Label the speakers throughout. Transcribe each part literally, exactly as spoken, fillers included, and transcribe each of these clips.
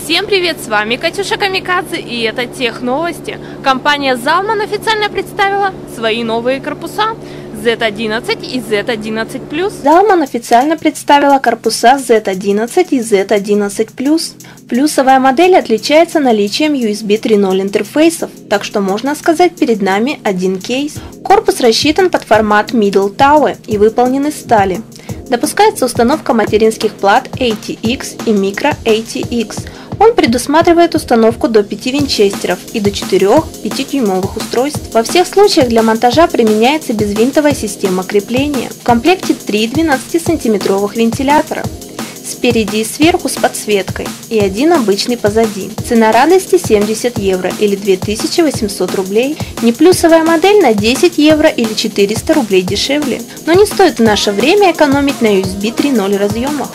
Speaker 1: Всем привет, с вами Катюша Камикадзе, и это Тех Новости. Компания Zalman официально представила свои новые корпуса зет одиннадцать и зет одиннадцать плюс.
Speaker 2: Zalman официально представила корпуса зет одиннадцать и зет одиннадцать плюс. Плюсовая модель отличается наличием ю эс би три ноль интерфейсов, так что можно сказать, перед нами один кейс. Корпус рассчитан под формат Middle Tower и выполнен из стали. Допускается установка материнских плат эй ти экс и Micro эй ти экс. Он предусматривает установку до пяти винчестеров и до четырёх пятидюймовых устройств. Во всех случаях для монтажа применяется безвинтовая система крепления. В комплекте три двенадцатисантиметровых вентилятора. Спереди и сверху с подсветкой и один обычный позади. Цена радости семьдесят евро или две тысячи восемьсот рублей. Неплюсовая модель на десять евро или четыреста рублей дешевле. Но не стоит в наше время экономить на ю эс би три ноль разъемах.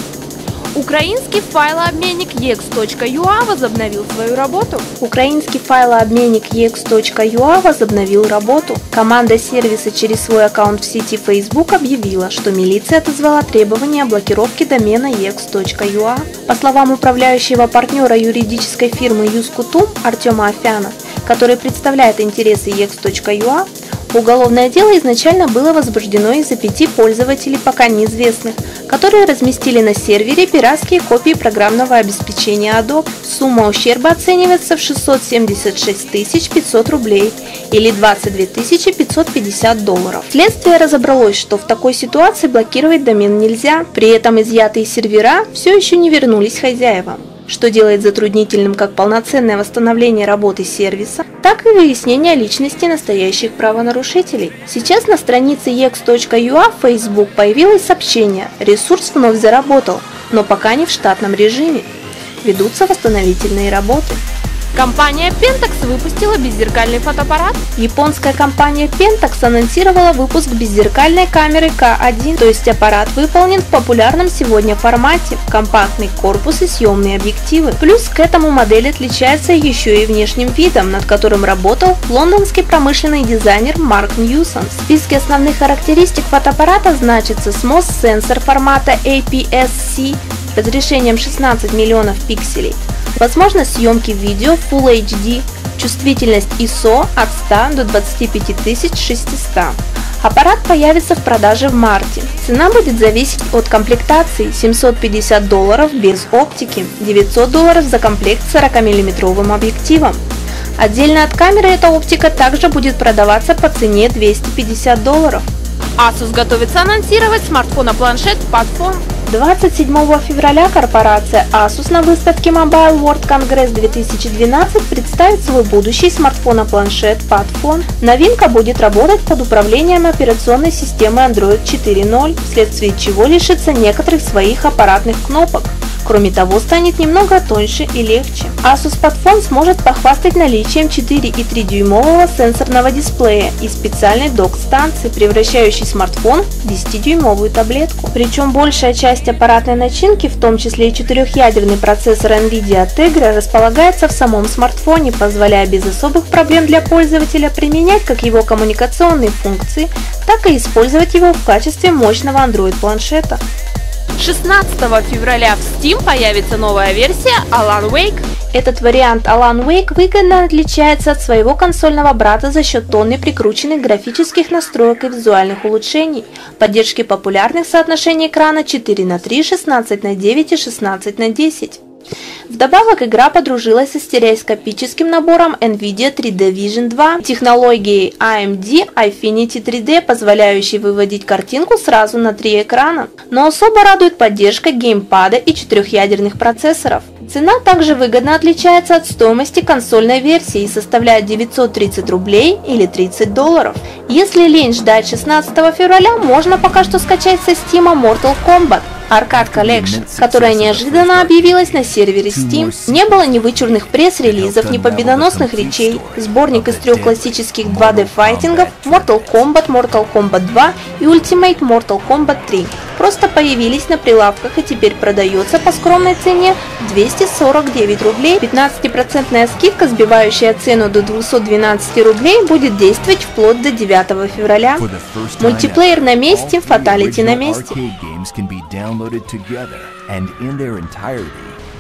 Speaker 1: Украинский файлообменник и экс точка ю а возобновил свою работу.
Speaker 2: Украинский файлообменник и экс точка ю а возобновил работу. Команда сервиса через свой аккаунт в сети Facebook объявила, что милиция отозвала требования о блокировке домена и экс точка ю а. По словам управляющего партнера юридической фирмы Юскутум Артема Афяна, который представляет интересы и экс точка ю а, уголовное дело изначально было возбуждено из-за пяти пользователей, пока неизвестных, которые разместили на сервере пиратские копии программного обеспечения Adobe. Сумма ущерба оценивается в шестьсот семьдесят шесть тысяч пятьсот рублей или двадцать две тысячи пятьсот пятьдесят долларов. Следствие разобралось, что в такой ситуации блокировать домен нельзя, при этом изъятые сервера все еще не вернулись хозяевам, что делает затруднительным как полноценное восстановление работы сервиса, так и выяснение личности настоящих правонарушителей. Сейчас на странице и экс точка ю а в Facebook появилось сообщение: ресурс вновь заработал, но пока не в штатном режиме. Ведутся восстановительные работы.
Speaker 1: Компания Pentax выпустила беззеркальный фотоаппарат.
Speaker 2: Японская компания Pentax анонсировала выпуск беззеркальной камеры ка один, то есть аппарат выполнен в популярном сегодня формате, компактный корпус и съемные объективы. Плюс к этому модель отличается еще и внешним видом, над которым работал лондонский промышленный дизайнер Марк Ньюсон. В списке основных характеристик фотоаппарата значится смос-сенсор формата эй пи эс-C с разрешением шестнадцать миллионов пикселей, возможность съемки видео Full эйч ди, чувствительность ай эс о от ста до двадцати пяти тысяч шестисот. Аппарат появится в продаже в марте. Цена будет зависеть от комплектации: семьсот пятьдесят долларов без оптики, девятьсот долларов за комплект с сорокамиллиметровым объективом. Отдельно от камеры эта оптика также будет продаваться по цене двести пятьдесят долларов.
Speaker 1: Asus готовится анонсировать смартфон-планшет Padfone.
Speaker 2: двадцать седьмого февраля корпорация Asus на выставке Mobile World Congress две тысячи двенадцать представит свой будущий смартфон-планшет Padfone. Новинка будет работать под управлением операционной системы Android четыре ноль, вследствие чего лишится некоторых своих аппаратных кнопок. Кроме того, станет немного тоньше и легче. Asus Padfone сможет похвастать наличием четыре и три дюймового сенсорного дисплея и специальной док-станции, превращающей смартфон в десятидюймовую таблетку. Причем большая часть аппаратной начинки, в том числе и четырехъядерный процессор NVIDIA Tegra, располагается в самом смартфоне, позволяя без особых проблем для пользователя применять как его коммуникационные функции, так и использовать его в качестве мощного Android-планшета.
Speaker 1: шестнадцатого февраля в Steam появится новая версия Alan Wake.
Speaker 2: Этот вариант Alan Wake выгодно отличается от своего консольного брата за счет тонны прикрученных графических настроек и визуальных улучшений, поддержки популярных соотношений экрана четыре на три, шестнадцать на девять и шестнадцать на десять. Вдобавок, игра подружилась со стереоскопическим набором NVIDIA три дэ Vision два, технологией эй эм ди Infinity три дэ, позволяющей выводить картинку сразу на три экрана. Но особо радует поддержка геймпада и четырехъядерных процессоров. Цена также выгодно отличается от стоимости консольной версии и составляет девятьсот тридцать рублей или тридцать долларов. Если лень ждать шестнадцатого февраля, можно пока что скачать со Steam Mortal Kombat Arcade Collection, которая неожиданно объявилась на сервере Steam. Не было ни вычурных пресс-релизов, ни победоносных речей. Сборник из трех классических два дэ файтингов Mortal Kombat, Mortal Kombat два и Ultimate Mortal Kombat три просто появились на прилавках и теперь продается по скромной цене двести сорок девять рублей. пятнадцатипроцентная скидка, сбивающая цену до двухсот двенадцати рублей, будет действовать вплоть до девятого февраля. Мультиплеер на месте, фаталити на месте.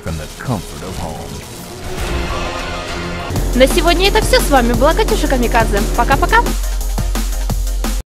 Speaker 3: from the comfort of home.
Speaker 1: На сегодня это все. С вами была Катюша Камикадзе. Пока-пока!